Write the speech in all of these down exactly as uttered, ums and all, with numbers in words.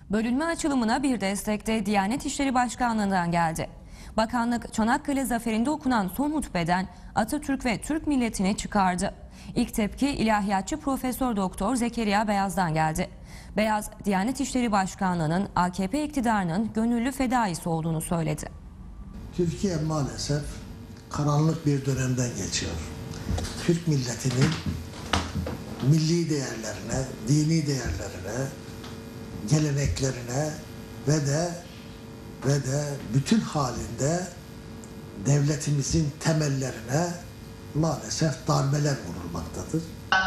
Bölünme açılımına bir destek de Diyanet İşleri Başkanlığı'ndan geldi. Bakanlık Çanakkale Zaferi'nde okunan son hutbeden Atatürk ve Türk milletini çıkardı. İlk tepki ilahiyatçı Profesör Doktor Zekeriya Beyaz'dan geldi. Beyaz, Diyanet İşleri Başkanlığı'nın A K P iktidarının gönüllü fedaisi olduğunu söyledi. Türkiye maalesef karanlık bir dönemden geçiyor. Türk milletinin milli değerlerine, dini değerlerine, geleneklerine ve de ve de bütün halinde devletimizin temellerine maalesef darbeler vurulmaktadır.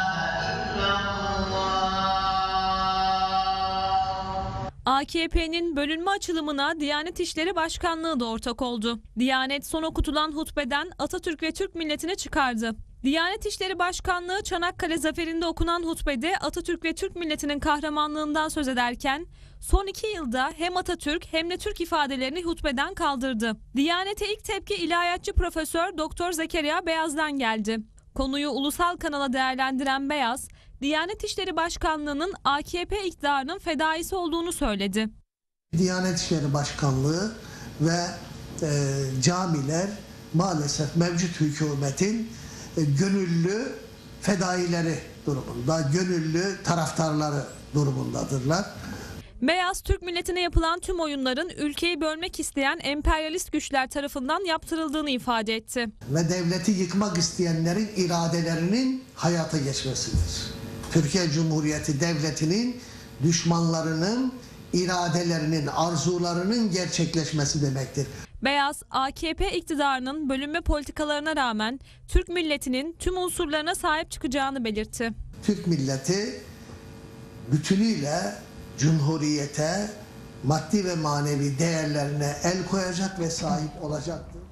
A K P'nin bölünme açılımına Diyanet İşleri Başkanlığı da ortak oldu. Diyanet son okutulan hutbeden Atatürk ve Türk milletini çıkardı. Diyanet İşleri Başkanlığı Çanakkale Zaferi'nde okunan hutbede Atatürk ve Türk milletinin kahramanlığından söz ederken son iki yılda hem Atatürk hem de Türk ifadelerini hutbeden kaldırdı. Diyanete ilk tepki ilahiyatçı Profesör Doktor Zekeriya Beyaz'dan geldi. Konuyu ulusal kanala değerlendiren Beyaz, Diyanet İşleri Başkanlığı'nın A K P iktidarının fedaisi olduğunu söyledi. Diyanet İşleri Başkanlığı ve e, camiler maalesef mevcut hükümetin e, gönüllü fedaileri durumunda, gönüllü taraftarları durumundadırlar. Beyaz, Türk milletine yapılan tüm oyunların ülkeyi bölmek isteyen emperyalist güçler tarafından yaptırıldığını ifade etti. Ve devleti yıkmak isteyenlerin iradelerinin hayata geçmesidir. Türkiye Cumhuriyeti Devleti'nin düşmanlarının iradelerinin, arzularının gerçekleşmesi demektir. Beyaz, A K P iktidarının bölünme politikalarına rağmen Türk milletinin tüm unsurlarına sahip çıkacağını belirtti. Türk milleti bütünüyle Cumhuriyete, maddi ve manevi değerlerine el koyacak ve sahip olacaktır.